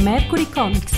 Mercury Comics.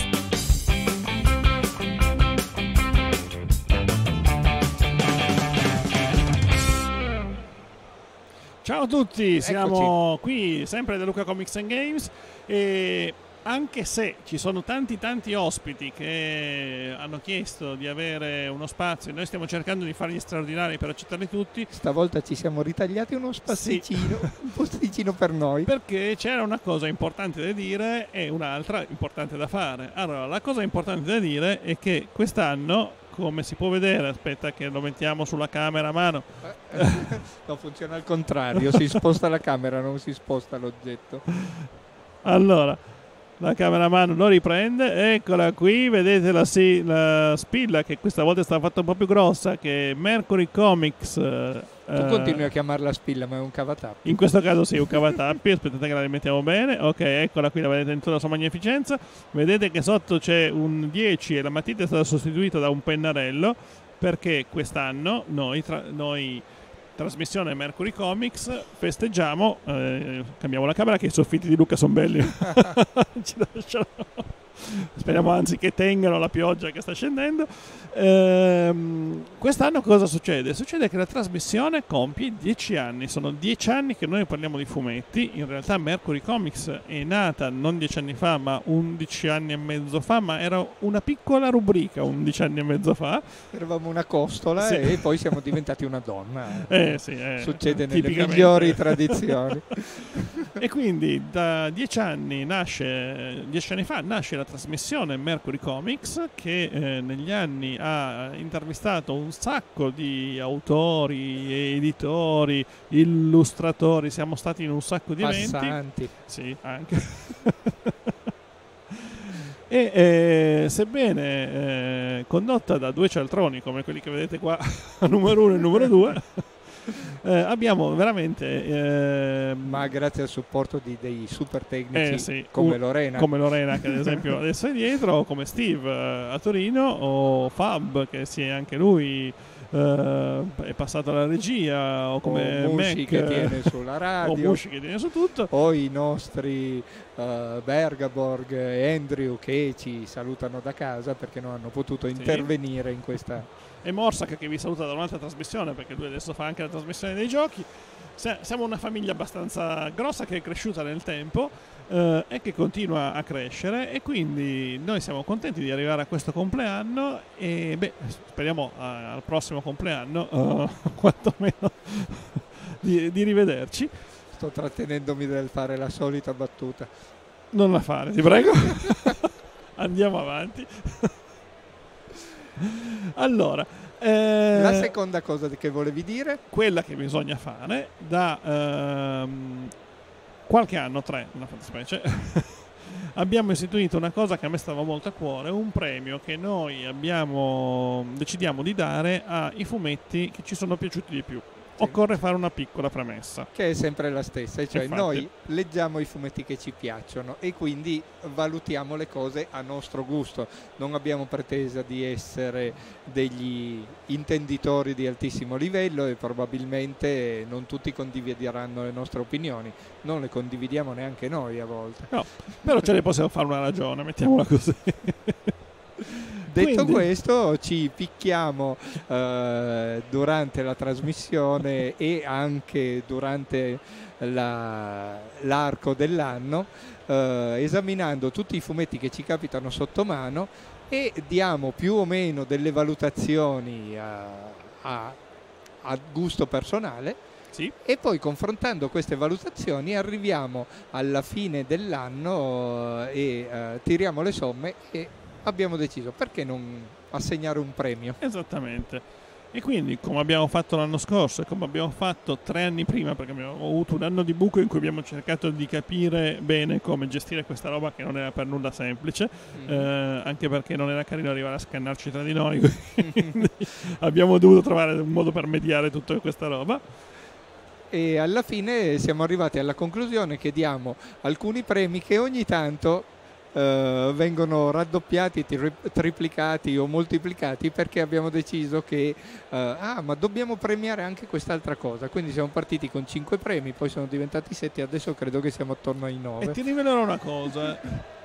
Ciao a tutti, siamo qui sempre da Luca Comics and Games e anche se ci sono tanti ospiti che hanno chiesto di avere uno spazio, noi stiamo cercando di fargli straordinari per accettarli tutti. Stavolta ci siamo ritagliati uno spazicino, sì. Un posticino per noi. Perché c'era una cosa importante da dire e un'altra importante da fare. Allora, la cosa importante da dire è che quest'anno, come si può vedere, aspetta che lo mettiamo sulla camera a mano. No, funziona al contrario, si sposta la camera, non si sposta l'oggetto. Allora, la camera a mano lo riprende, eccola qui, vedete la spilla che questa volta è stata fatta un po' più grossa, che è Mercury Comics. Tu continui a chiamarla spilla, ma è un cavatappi. In questo caso sì, un cavatappi, aspettate che la rimettiamo bene. Ok, eccola qui, la vedete in tutta la sua magnificenza. Vedete che sotto c'è un 10 e la matita è stata sostituita da un pennarello, perché quest'anno noi trasmissione Mercury Comics festeggiamo, cambiamo la camera che i soffitti di Luca sono belli. Speriamo anzi che tengano la pioggia che sta scendendo. Quest'anno cosa succede? Succede che la trasmissione compie 10 anni. Sono 10 anni che noi parliamo di fumetti. In realtà Mercury Comics è nata non 10 anni fa, ma 11 anni e mezzo fa, ma era una piccola rubrica 11 anni e mezzo fa. Eravamo una costola, sì. E poi siamo diventati una donna. Succede nelle migliori tradizioni. E quindi da 10 anni fa nasce la trasmissione Mercury Comics, che negli anni ha intervistato un sacco di autori, editori, illustratori, siamo stati in un sacco di passanti. Eventi. Sì, anche. E sebbene condotta da due cialtroni come quelli che vedete qua, numero 1 e numero 2, abbiamo veramente ma grazie al supporto dei super tecnici, sì, come Lorena che ad esempio adesso è dietro, o come Steve a Torino, o Fab che si è anche lui è passato alla regia, o come Mushi Mac, che tiene sulla radio, o Mushi che tiene su tutto, o i nostri Bergaborg e Andrew che ci salutano da casa perché non hanno potuto intervenire in questa. E Morsak che vi saluta da un'altra trasmissione, perché lui adesso fa anche la trasmissione dei giochi. Siamo una famiglia abbastanza grossa che è cresciuta nel tempo e che continua a crescere, e quindi noi siamo contenti di arrivare a questo compleanno e speriamo al prossimo compleanno quantomeno di rivederci. Sto trattenendomi dal fare la solita battuta. Non la fare, ti prego. Andiamo avanti. Allora, la seconda cosa che volevi dire? Quella che bisogna fare da qualche anno, 3, una fattispecie, abbiamo istituito una cosa che a me stava molto a cuore, un premio che noi decidiamo di dare ai fumetti che ci sono piaciuti di più. Occorre fare una piccola premessa, che è sempre la stessa, cioè infatti, noi leggiamo i fumetti che ci piacciono e quindi valutiamo le cose a nostro gusto, non abbiamo pretesa di essere degli intenditori di altissimo livello e probabilmente non tutti condivideranno le nostre opinioni, non le condividiamo neanche noi a volte. No, però ce ne possiamo fare una ragione, mettiamola così. Detto questo, ci picchiamo durante la trasmissione e anche durante l'arco dell'anno, esaminando tutti i fumetti che ci capitano sotto mano e diamo più o meno delle valutazioni a gusto personale. Sì. E poi confrontando queste valutazioni arriviamo alla fine dell'anno e tiriamo le somme e abbiamo deciso perché non assegnare un premio. Esattamente. E quindi, come abbiamo fatto l'anno scorso e come abbiamo fatto 3 anni prima, perché abbiamo avuto un anno di buco in cui abbiamo cercato di capire bene come gestire questa roba che non era per nulla semplice, anche perché non era carino arrivare a scannarci tra di noi, quindi abbiamo dovuto trovare un modo per mediare tutta questa roba. E alla fine siamo arrivati alla conclusione che diamo alcuni premi che ogni tanto vengono raddoppiati, triplicati o moltiplicati, perché abbiamo deciso che ma dobbiamo premiare anche quest'altra cosa, quindi siamo partiti con 5 premi, poi sono diventati 7 e adesso credo che siamo attorno ai 9. E ti rivelerò una cosa,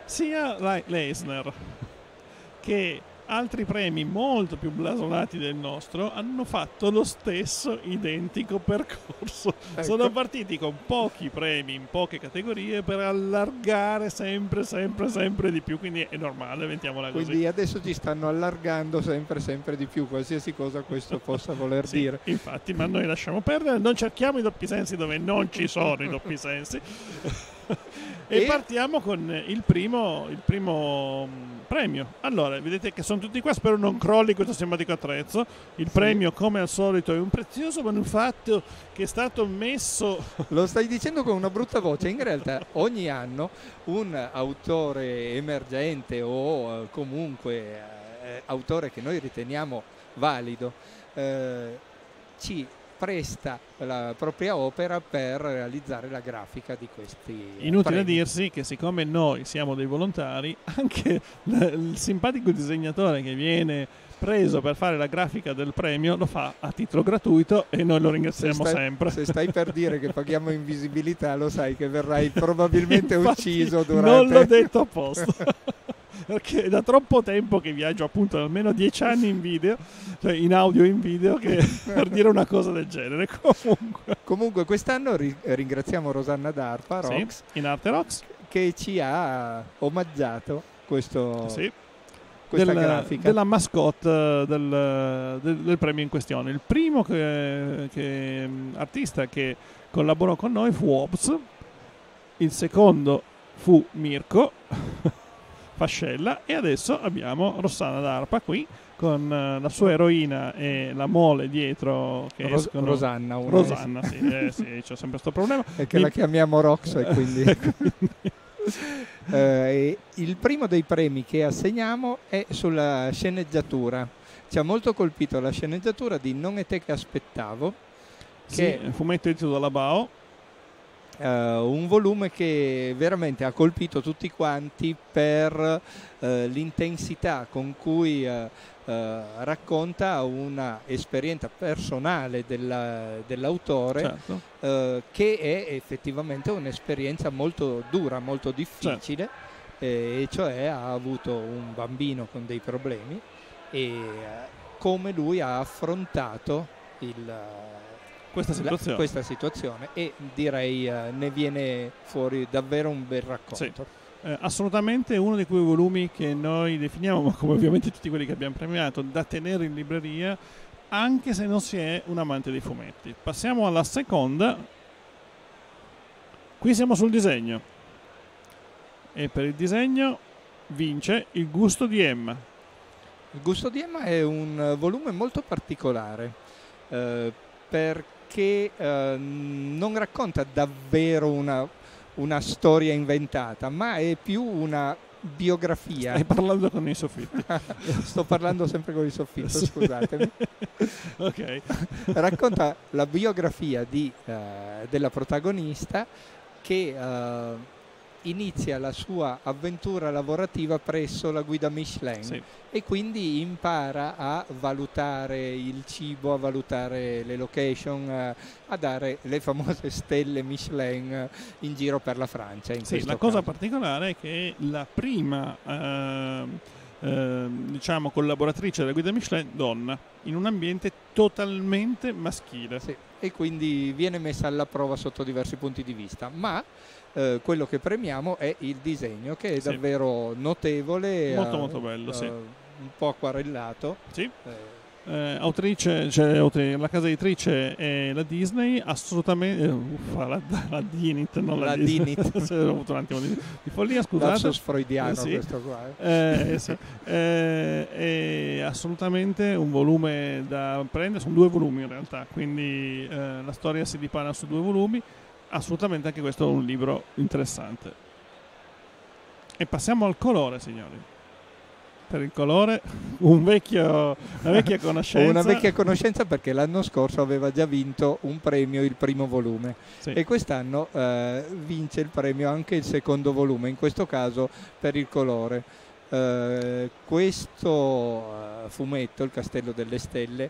sia l'Eisner che altri premi molto più blasonati del nostro hanno fatto lo stesso identico percorso. Ecco. Sono partiti con pochi premi in poche categorie per allargare sempre di più, quindi è normale, mettiamola così. Quindi adesso ci stanno allargando sempre di più, qualsiasi cosa questo possa voler Sì, dire. infatti, ma noi lasciamo perdere, non cerchiamo i doppi sensi dove non ci sono i doppi sensi. E partiamo con il primo premio. Allora, vedete che sono tutti qua, spero non crolli questo simpatico attrezzo. Il premio, come al solito, è un prezioso manufatto che è stato messo... Lo stai dicendo con una brutta voce, in realtà ogni anno un autore emergente o comunque autore che noi riteniamo valido ci presta la propria opera per realizzare la grafica di questi Inutile premi. dirsi che siccome noi siamo dei volontari, anche il simpatico disegnatore che viene preso per fare la grafica del premio lo fa a titolo gratuito e noi lo ringraziamo sempre. Se stai per dire che paghiamo invisibilità, lo sai che verrai probabilmente Infatti, ucciso durante... Non l'ho detto apposta. Perché è da troppo tempo che viaggio, appunto almeno 10 anni in video, cioè in audio e in video, che per dire una cosa del genere. Comunque quest'anno ringraziamo Rosanna D'Arpa, Rox, in arte Rox, che ci ha omaggiato questa grafica della mascotte del premio in questione. Il primo artista che collaborò con noi fu Ops, il secondo fu Mirko Fascella e adesso abbiamo Rossana D'Arpa qui con la sua eroina e la mole dietro che escono. Rosanna, sì, c'è sempre questo problema. È che la chiamiamo Rox e quindi... il primo dei premi che assegniamo è sulla sceneggiatura. Ci ha molto colpito la sceneggiatura di Non è te che aspettavo, che è fumetto edito dalla Bao. Un volume che veramente ha colpito tutti quanti per l'intensità con cui racconta una esperienza personale dell'autore, certo. Che è effettivamente un'esperienza molto dura, molto difficile, certo. E cioè ha avuto un bambino con dei problemi e come lui ha affrontato questa situazione e direi ne viene fuori davvero un bel racconto. Sì. Assolutamente uno di quei volumi che noi definiamo, ma come ovviamente tutti quelli che abbiamo premiato, da tenere in libreria anche se non si è un amante dei fumetti. Passiamo alla seconda. Qui siamo sul disegno e per il disegno vince Il gusto di Emma. Il gusto di Emma è un volume molto particolare perché non racconta davvero una storia inventata, ma è più una biografia. Stai parlando con i soffitti. Sto parlando sempre con i soffitti, scusatemi. Ok. Racconta la biografia della protagonista che inizia la sua avventura lavorativa presso la guida Michelin, sì. E quindi impara a valutare il cibo, a valutare le location, a dare le famose stelle Michelin in giro per la Francia. Sì, la cosa particolare è che la prima diciamo collaboratrice della guida Michelin donna in un ambiente totalmente maschile, sì. E quindi viene messa alla prova sotto diversi punti di vista, ma quello che premiamo è il disegno, che è sì. davvero notevole, molto bello, sì. Un po' acquarellato, sì. Autrice, cioè, la casa editrice è la Disney, assolutamente la Dinit, non la Disney. Ho avuto un attimo di follia, scusate. Lapsus freudiano, sì. Questo qua. Sì. È assolutamente un volume da prendere, sono 2 volumi in realtà, quindi la storia si dipana su 2 volumi, assolutamente anche questo è un libro interessante. E passiamo al colore, signori. Per il colore una vecchia conoscenza. Una vecchia conoscenza, perché l'anno scorso aveva già vinto un premio il primo volume, sì. E quest'anno vince il premio anche il secondo volume, in questo caso per il colore. Questo fumetto, Il Castello delle Stelle,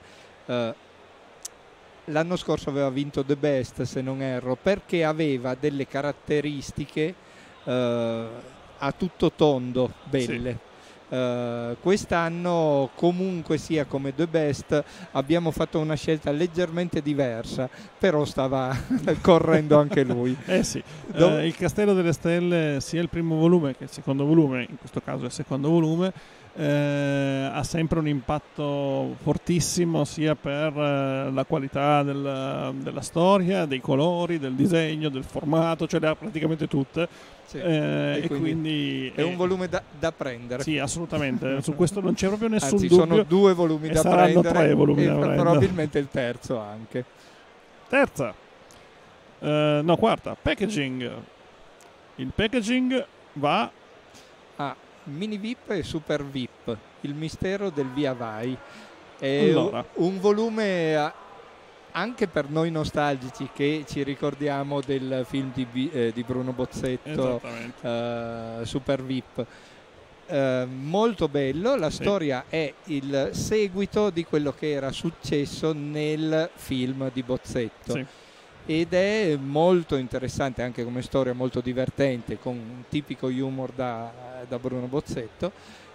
l'anno scorso aveva vinto The Best, se non erro, perché aveva delle caratteristiche a tutto tondo belle. Sì. Quest'anno comunque sia come The Best abbiamo fatto una scelta leggermente diversa, però stava correndo anche lui. Sì. Il Castello delle Stelle, sia il primo volume che il secondo volume, in questo caso il secondo volume, ha sempre un impatto fortissimo sia per la qualità della storia, dei colori, del disegno, del formato, cioè le ha praticamente tutte. Sì. E quindi è un volume da prendere. Sì, assolutamente. Su questo non c'è proprio nessun Anzi, dubbio. sono 2 volumi da saranno prendere 3 volumi e da prendere. probabilmente il terzo anche. Terza, no, quarta, packaging. Il packaging va a Mini VIP e Super VIP, il mistero del Via Vai. È allora, un volume anche per noi nostalgici che ci ricordiamo del film di Bruno Bozzetto, Super VIP. Molto bello, la storia è il seguito di quello che era successo nel film di Bozzetto. Sì. Ed è molto interessante anche come storia, molto divertente, con un tipico humor da Bruno Bozzetto.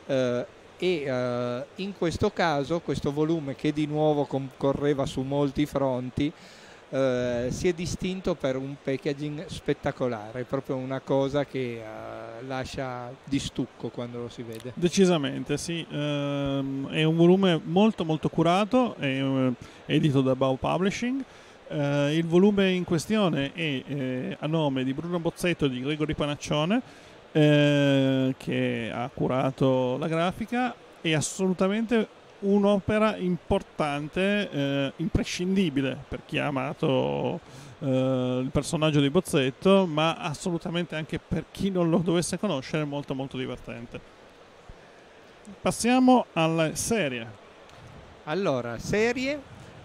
In questo caso questo volume, che di nuovo concorreva su molti fronti, si è distinto per un packaging spettacolare, proprio una cosa che lascia di stucco quando lo si vede. Decisamente sì, è un volume molto molto curato, è edito da Bao Publishing. Il volume in questione è a nome di Bruno Bozzetto e di Gregory Panaccione, che ha curato la grafica. È assolutamente un'opera importante, imprescindibile per chi ha amato il personaggio di Bozzetto, ma assolutamente anche per chi non lo dovesse conoscere, molto molto divertente. Passiamo alla serie. Allora, serie,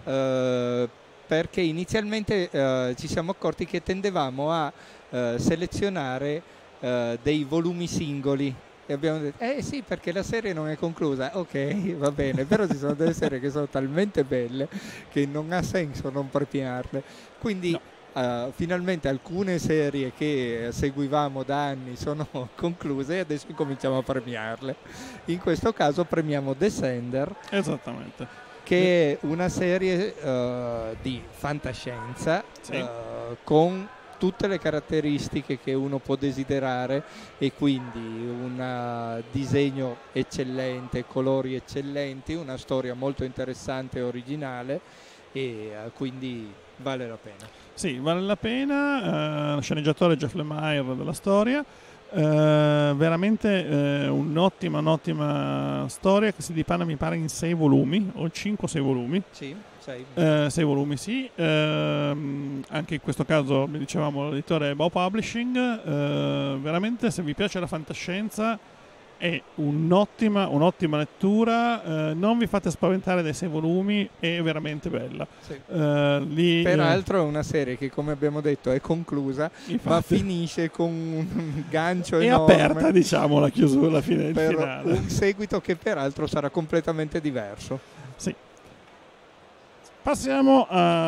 perché inizialmente ci siamo accorti che tendevamo a selezionare dei volumi singoli. E abbiamo detto, sì, perché la serie non è conclusa. Ok, va bene, però ci sono delle serie che sono talmente belle che non ha senso non premiarle. Quindi finalmente alcune serie che seguivamo da anni sono concluse e adesso cominciamo a premiarle. In questo caso premiamo Descender. Esattamente. Che è una serie di fantascienza, sì, con tutte le caratteristiche che uno può desiderare, e quindi un disegno eccellente, colori eccellenti, una storia molto interessante e originale, e quindi vale la pena. Sì, vale la pena. Sceneggiatore Jeff Lemire della storia. Veramente un'ottima storia che si dipana, mi pare, in 6 volumi o 5 o 6 volumi. Sì, 6. 6 volumi, sì. Anche in questo caso, come dicevamo, l'editore è Bao Publishing. Veramente, se vi piace la fantascienza, è un'ottima lettura. Non vi fate spaventare dai 6 volumi, è veramente bella. Sì. Peraltro è una serie che, come abbiamo detto, è conclusa, infatti, ma finisce con un gancio è enorme. È aperta, diciamo, la chiusura, la fine, il per finale. Un seguito che peraltro sarà completamente diverso. Sì. Passiamo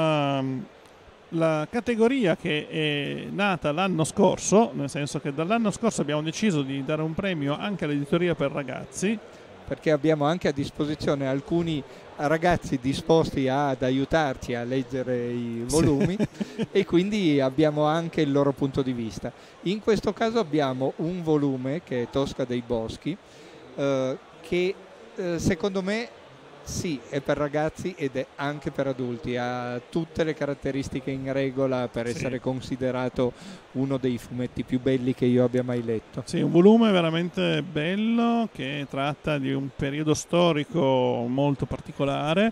alla categoria che è nata l'anno scorso, nel senso che dall'anno scorso abbiamo deciso di dare un premio anche all'editoria per ragazzi, perché abbiamo anche a disposizione alcuni ragazzi disposti ad aiutarci a leggere i volumi, sì, e quindi abbiamo anche il loro punto di vista. In questo caso abbiamo un volume che è Tosca dei Boschi, che secondo me sì, è per ragazzi ed è anche per adulti, ha tutte le caratteristiche in regola per essere considerato uno dei fumetti più belli che io abbia mai letto. Sì, un volume veramente bello che tratta di un periodo storico molto particolare,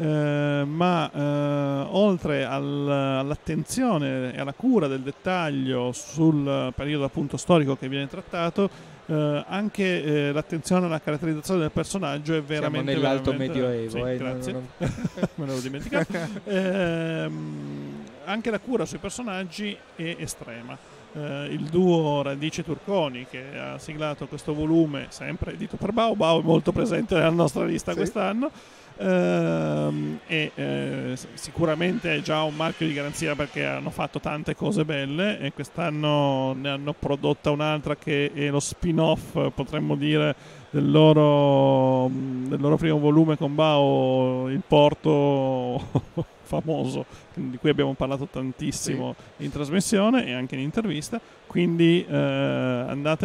ma oltre all'attenzione e alla cura del dettaglio sul periodo appunto storico che viene trattato, anche l'attenzione alla caratterizzazione del personaggio è veramente... Siamo nell'alto veramente, medioevo, grazie. Me l'avevo dimenticato. Anche la cura sui personaggi è estrema. Il duo Radice Turconi, che ha siglato questo volume, sempre edito per Bao è molto presente nella nostra lista quest'anno. Sicuramente è già un marchio di garanzia perché hanno fatto tante cose belle e quest'anno ne hanno prodotta un'altra che è lo spin-off, potremmo dire, del loro primo volume con Bao, il porto famoso, di cui abbiamo parlato tantissimo in trasmissione e anche in intervista. Quindi andate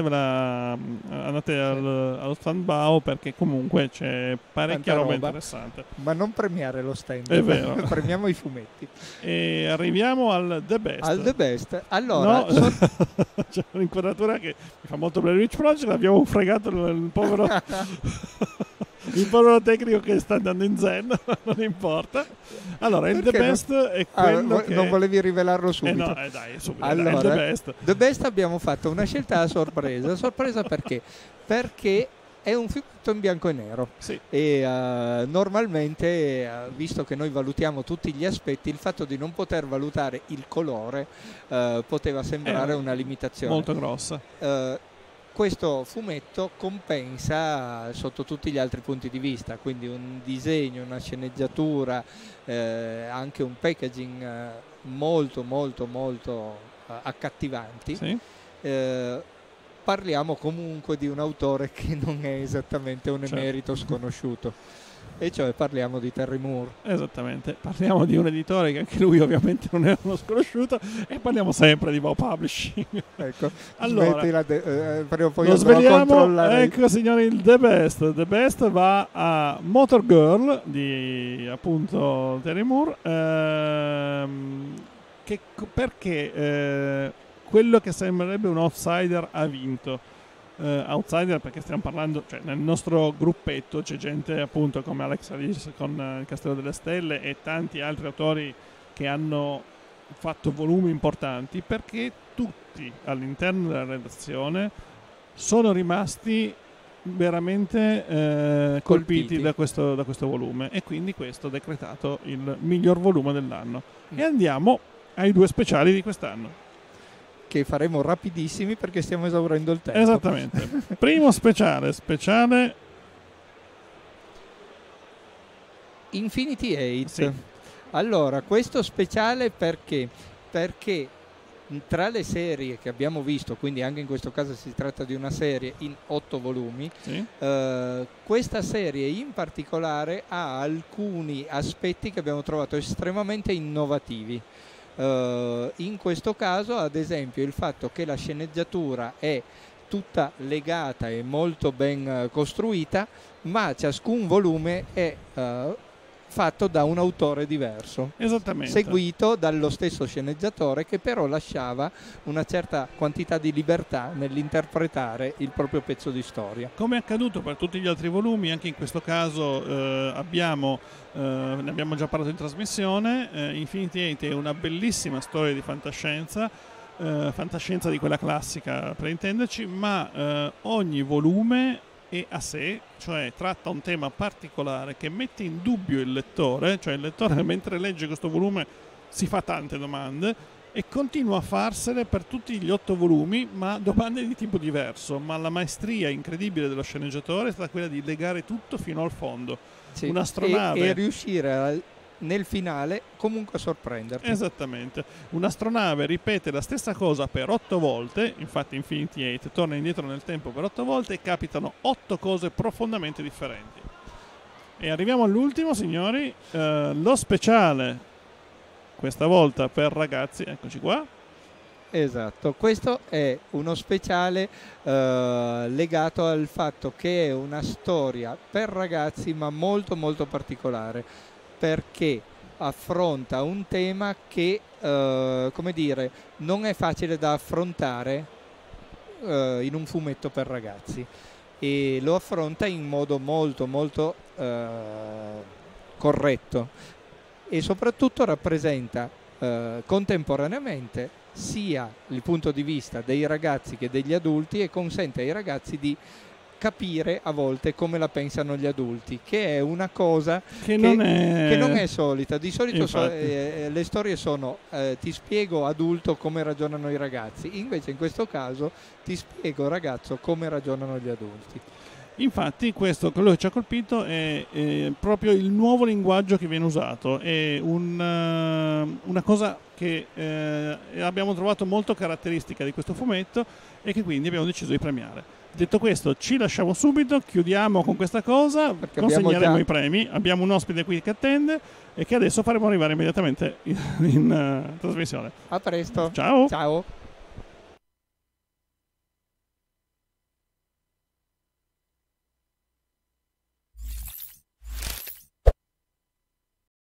allo stand Bao, perché comunque c'è parecchia roba interessante. Ma non premiare lo stand, è vero. Premiamo i fumetti. E arriviamo al The Best. Al The Best. Allora, c'è un'inquadratura che mi fa molto Blair Witch Project, l'abbiamo fregato il povero il povero tecnico che sta andando in zen, non importa. Allora, il The Best è quello che... Non volevi rivelarlo subito? Dai, subito. Allora, dai, The Best. The Best abbiamo fatto una scelta a sorpresa. Sorpresa perché? Perché è un fumetto in bianco e nero. Sì. E normalmente, visto che noi valutiamo tutti gli aspetti, il fatto di non poter valutare il colore poteva sembrare una limitazione molto grossa. Questo fumetto compensa sotto tutti gli altri punti di vista, quindi un disegno, una sceneggiatura, anche un packaging molto molto molto accattivanti. Sì. Parliamo comunque di un autore che non è esattamente un emerito sconosciuto, e cioè parliamo di Terry Moore. Esattamente, parliamo di un editore che anche lui ovviamente non è uno sconosciuto, e parliamo sempre di Bao Publishing. Ecco, allora, prima o poi lo sveliamo. Ecco, signori, il The Best. The Best va a Motor Girl di appunto Terry Moore, perché quello che sembrerebbe un outsider ha vinto. Outsider perché stiamo parlando, cioè nel nostro gruppetto c'è gente appunto come Alex Alice con Il Castello delle Stelle e tanti altri autori che hanno fatto volumi importanti, perché tutti all'interno della redazione sono rimasti veramente colpiti da questo volume, e quindi questo decretato il miglior volume dell'anno. E andiamo ai due speciali di quest'anno, che faremo rapidissimi perché stiamo esaurendo il tempo. Esattamente. Primo speciale Infinity Eight. Sì. Allora, questo speciale perché tra le serie che abbiamo visto, quindi anche in questo caso si tratta di una serie in 8 volumi, sì. Questa serie in particolare ha alcuni aspetti che abbiamo trovato estremamente innovativi. In questo caso, ad esempio, il fatto che la sceneggiatura è tutta legata e molto ben costruita, ma ciascun volume è fatto da un autore diverso, esattamente, seguito dallo stesso sceneggiatore, che però lasciava una certa quantità di libertà nell'interpretare il proprio pezzo di storia. Come è accaduto per tutti gli altri volumi, anche in questo caso ne abbiamo già parlato in trasmissione. Infinity Eight è una bellissima storia di fantascienza di quella classica, per intenderci, ma ogni volume è a sé, cioè tratta un tema particolare che mette in dubbio il lettore, cioè il lettore mentre legge questo volume si fa tante domande e continua a farsele per tutti gli 8 volumi, ma domande di tipo diverso. Ma la maestria incredibile dello sceneggiatore è stata quella di legare tutto fino al fondo. Sì, Un'astronave e riuscire nel finale comunque a sorprenderti. Esattamente. Un'astronave ripete la stessa cosa per 8 volte, infatti Infinity Eight torna indietro nel tempo per 8 volte e capitano 8 cose profondamente differenti. E arriviamo all'ultimo, signori, lo speciale, questa volta per ragazzi, eccoci qua. Esatto, questo è uno speciale legato al fatto che è una storia per ragazzi, ma molto molto particolare, perché affronta un tema che, come dire, non è facile da affrontare in un fumetto per ragazzi, e lo affronta in modo molto molto corretto, e soprattutto rappresenta contemporaneamente sia il punto di vista dei ragazzi che degli adulti, e consente ai ragazzi di capire a volte come la pensano gli adulti, che è una cosa che non è solita. Di solito le storie sono ti spiego adulto come ragionano i ragazzi, invece in questo caso ti spiego ragazzo come ragionano gli adulti. Infatti quello che ci ha colpito è proprio il nuovo linguaggio che viene usato, è una cosa che abbiamo trovato molto caratteristica di questo fumetto e che quindi abbiamo deciso di premiare. Detto questo, ci lasciamo subito, chiudiamo con questa cosa, Perché consegneremo i premi, abbiamo un ospite qui che attende e che adesso faremo arrivare immediatamente in trasmissione. A presto. Ciao! Ciao.